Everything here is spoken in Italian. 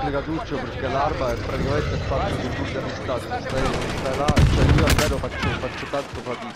complicatuccio perché l'arma è praticamente fatta di tutte le stai là, cioè io almeno faccio tanto fatica.